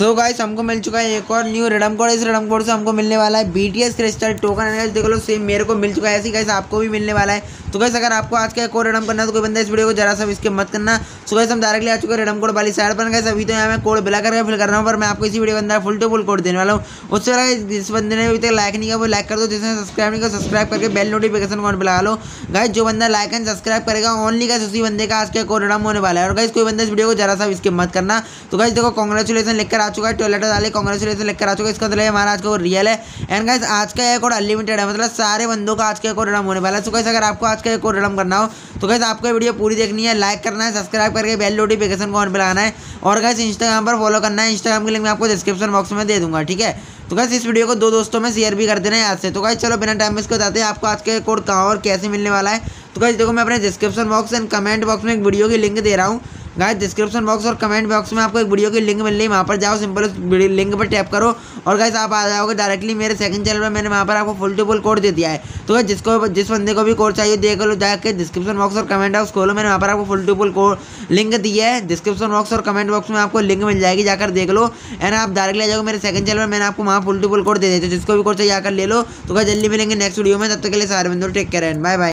So guys हमको मिल चुका है एक और न्यू रिडम कोड। इस रिडम कोड से हमको मिलने वाला है BTS क्रिस्टल टोकन। देख लो सेम मेरे को मिल चुका है, ऐसे ही गाइस आपको भी मिलने वाला है। तो गाइस अगर आपको आज का कोड रिडम करना है तो कोई बंदा इस वीडियो को जरा सा इसके मत करना। सो गाइस हम डायरेक्टली आ चुके हैं रिडम कोड वाली साइड पर। गाइस अभी तो यहाँ मैं कोड बिला करके फिल कर रहा हूँ, पर मैं आपको इसी वीडियो के अंदर फुल टू फुल कोड देने वाला हूँ। उससे पहले जिस बंदे ने अभी तक लाइक नहीं किया वो लाइक कर दो, जिसने सब्सक्राइब नहीं किया सब्सक्राइब करके बेल नोटिफिकेशन को ऑन पे लगा लो। गाइस जो बंदा लाइक एंड सब्सक्राइब करेगा ओनली गाइस उसी बंदे का आज का कोड रिडम होने वाला है। और गाइस कोई बंदा इस वीडियो को जरा सा इसके मत करना। तो गाइस देखो कांग्रेचुलेशन लिखकर आ चुका है, टॉयलेट वाले कांग्रेचुलेशन लिखकर आ चुका है। इसका मतलब हमारा आज का कोड रियल है। एंड गाइस आज का ये कोड अनलिमिटेड है, मतलब सारे बंदों का आज का कोड रिडम होने वाला है। तो गाइस अगर आपको आज का कोड रिडम करना हो तो गाइस आपको वीडियो पूरी देखनी है, लाइक करना है, सब्सक्राइब करके बेल नोटिफिकेशन को ऑन पे लगाना है और गाइस इंस्टाग्राम पर फॉलो करना है। इंस्टाग्राम की लिंक मैं आपको डिस्क्रिप्शन बॉक्स में दे दूंगा, ठीक है। तो गाइस इस वीडियो को दो दोस्तों में शेयर भी कर देना याद से। तो गाइस चलो बिना टाइम वेस्ट के बताते हैं आपको आज का कोड कहाँ और कैसे मिलने वाला है। तो गाइस देखो मैं अपने description box and comment box में एक वीडियो की लिंक दे रहा हूँ। गाइस डिस्क्रिप्शन बॉक्स और कमेंट बॉक्स में आपको एक वीडियो की लिंक मिल रही है, वहाँ पर जाओ, सिंपल उस लिंक पर टैप करो और गाइस आप आ जाओगे डायरेक्टली मेरे सेकंड चैनल पर। मैंने वहाँ पर आपको फुल टू फुल कोड दे दिया है। तो गाइस जिस बंदे को भी कोड चाहिए देख लो, जाके डिस्क्रिप्शन बॉक्स और कमेंट बॉक्स खोलो, मैंने वहाँ पर आपको full to full code link दिया है। डिस्क्रिप्शन बॉक्स और कमेंट बॉक्स में आपको लिंक मिल जाएगी, जाकर देख लो एंड आप डायरेक्टली आ जाओगे मेरे सेकंड चैनल पर। मैंने आपको वहाँ फुल टू फुल कोड दे दिया, जिसको भी कोड चाहिए आकर ले लो। तो गाइस जल्दी मिलेंगे नेक्स्ट वीडियो में, तब तक के लिए सारे बंदों take care and bye bye.